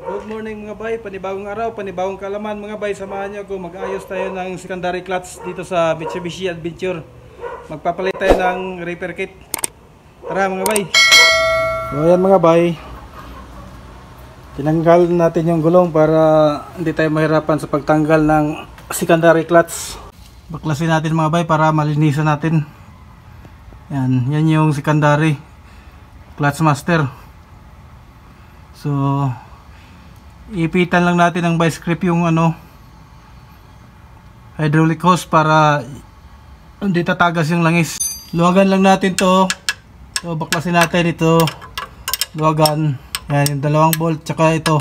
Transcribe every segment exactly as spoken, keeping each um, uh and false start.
Good morning mga bay, panibagong araw, panibagong kalaman mga bay. Samahan nyo ako, mag-ayos tayo ng secondary clutch dito sa Mitsubishi Adventure. Magpapalit tayo ng repair kit. Tara mga bay. So ayan mga bay, tinanggal natin yung gulong para hindi tayo mahirapan sa pagtanggal ng secondary clutch. Baklasin natin mga bay para malinisan natin. Yan, yan yung secondary clutch master. So ipitan lang natin ng vice grip yung ano hydraulic hose para hindi tatagas yung langis. Luwagan lang natin to. So baklasin natin ito. Luwagan. Yan yung dalawang bolt tsaka ito.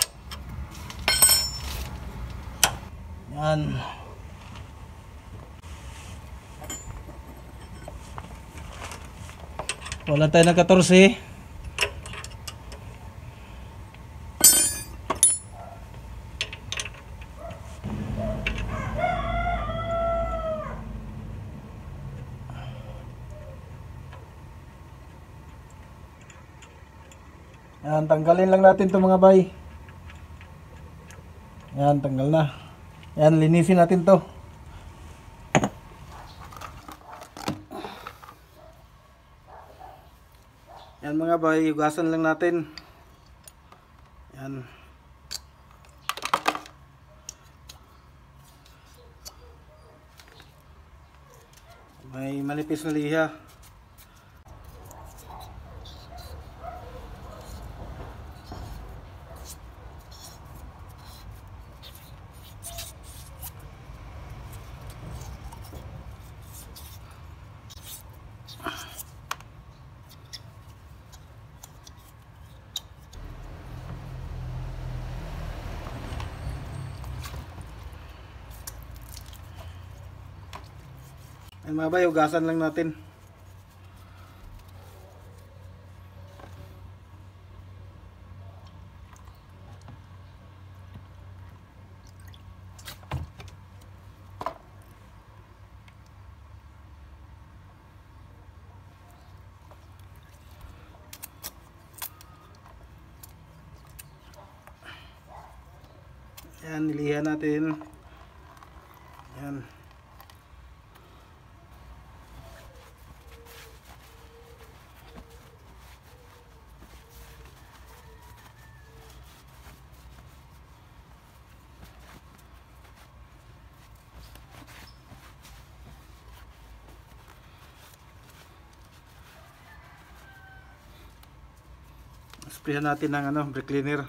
Yan. Wala tayo ng fourteen. Yan, tanggalin lang natin to mga bay. Yan, tanggal na. Yan, linisin natin to. Yan mga bay, hugasan lang natin. Yan. May manipis na liha. Yan mga bay, hugasan lang natin. Yan, nilihan natin. Yan. Sprayan natin ng ano, brake cleaner.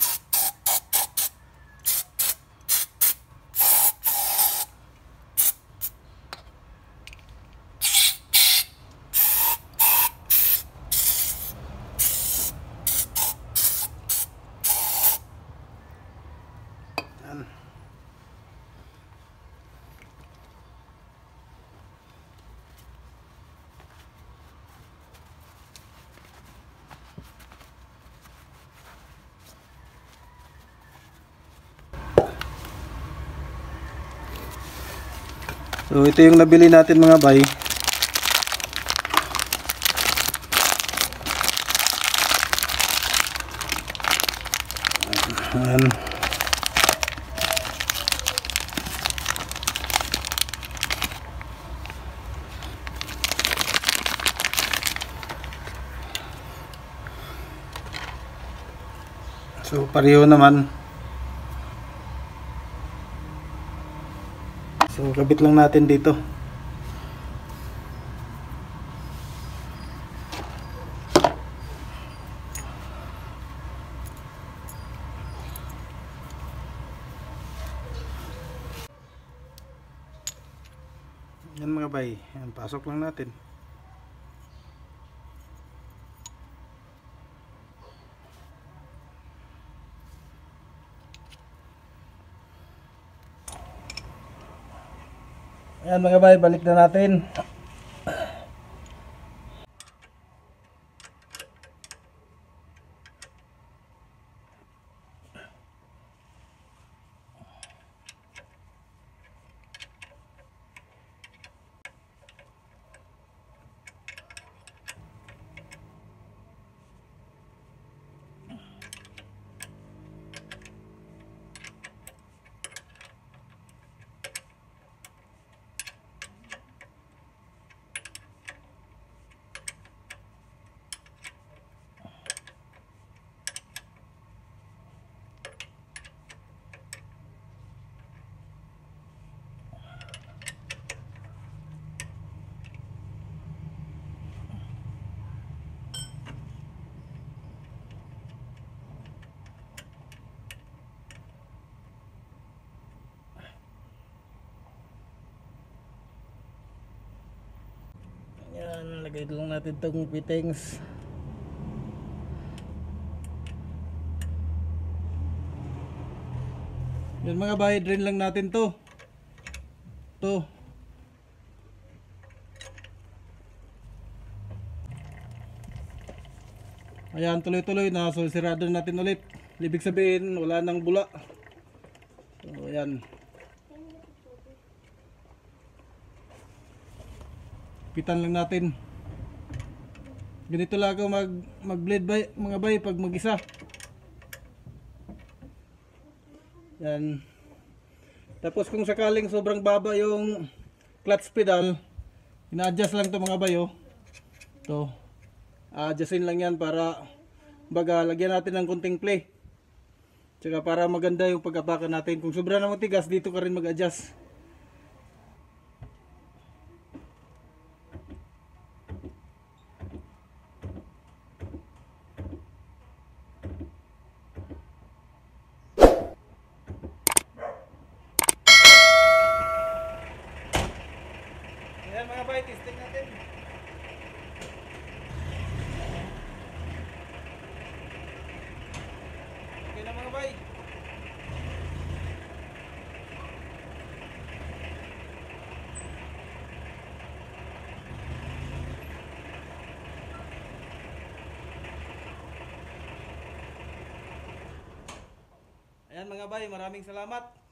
Yan. So ito yung nabili natin mga bay. Ayan. So pareho naman. So kabit lang natin dito. Yan mga bay, yan, pasok lang natin. Ayan mga bay, balik na natin. Lagay lang natin tong fittings. Yan mga bay, drain lang natin to. To. Ayan, tuloy-tuloy na. So sirado natin ulit. Ibig sabihin wala nang bula. So ayan. Pitan lang natin. Ganito lang ako mag mag-blade bay, mga bay pag mag-isa. Yan. Tapos kung sakaling sobrang baba yung clutch pedal, ina-adjust lang to mga bay, oh. To. A-adjustin lang yan para baga lagyan natin ng kunting play. Tsaka para maganda yung pag-apakan natin. Kung sobra na matigas, dito ka rin mag-adjust. Ayan mga bay, testing natin. Okay na mga bay. Ayan mga bay, maraming salamat.